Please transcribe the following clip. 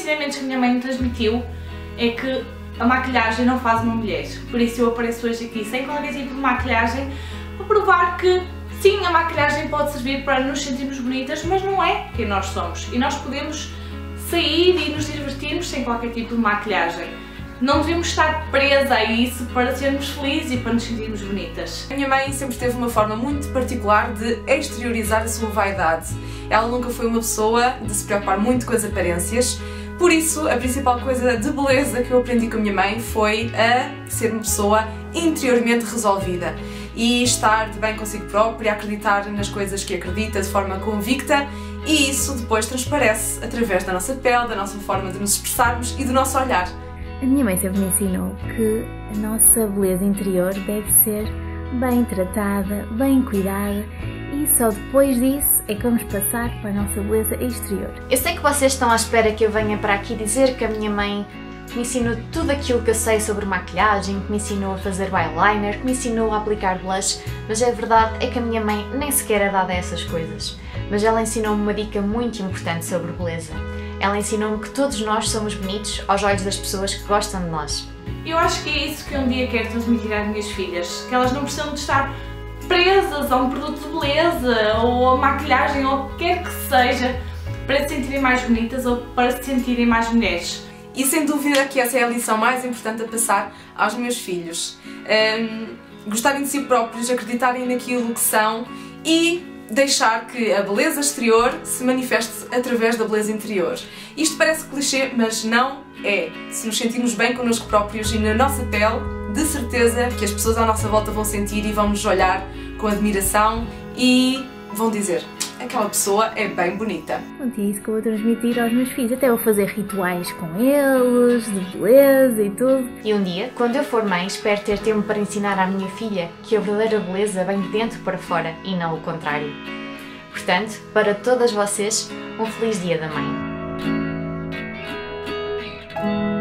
ensinamentos que a minha mãe me transmitiu é que a maquilhagem não faz uma mulher. Por isso eu apareço hoje aqui sem qualquer tipo de maquilhagem para provar que sim, a maquilhagem pode servir para nos sentirmos bonitas, mas não é quem nós somos. E nós podemos sair e nos divertirmos sem qualquer tipo de maquilhagem. Não devemos estar presa a isso para sermos felizes e para nos sentirmos bonitas. A minha mãe sempre teve uma forma muito particular de exteriorizar a sua vaidade. Ela nunca foi uma pessoa de se preocupar muito com as aparências, por isso a principal coisa de beleza que eu aprendi com a minha mãe foi a ser uma pessoa interiormente resolvida e estar de bem consigo própria, acreditar nas coisas que acredita de forma convicta, e isso depois transparece através da nossa pele, da nossa forma de nos expressarmos e do nosso olhar. A minha mãe sempre me ensinou que a nossa beleza interior deve ser bem tratada, bem cuidada, e só depois disso é que vamos passar para a nossa beleza exterior. Eu sei que vocês estão à espera que eu venha para aqui dizer que a minha mãe me ensinou tudo aquilo que eu sei sobre maquilhagem, que me ensinou a fazer eyeliner, que me ensinou a aplicar blush, mas a verdade é que a minha mãe nem sequer é dada a essas coisas. Mas ela ensinou-me uma dica muito importante sobre beleza. Ela ensinou-me que todos nós somos bonitos aos olhos das pessoas que gostam de nós. Eu acho que é isso que um dia quero transmitir às minhas filhas, que elas não precisam de estar presas a um produto de beleza ou a maquilhagem ou o que quer que seja para se sentirem mais bonitas ou para se sentirem mais mulheres. E sem dúvida que essa é a lição mais importante a passar aos meus filhos. Gostarem de si próprios, acreditarem naquilo que são e deixar que a beleza exterior se manifeste através da beleza interior. Isto parece clichê, mas não é. Se nos sentirmos bem connosco próprios e na nossa pele, de certeza que as pessoas à nossa volta vão sentir e vão nos olhar com admiração e vão dizer: aquela pessoa é bem bonita. Pronto, é isso que eu vou transmitir aos meus filhos. Até vou fazer rituais com eles, de beleza e tudo. E um dia, quando eu for mãe, espero ter tempo para ensinar à minha filha que a verdadeira beleza vem de dentro para fora e não o contrário. Portanto, para todas vocês, um feliz Dia da Mãe.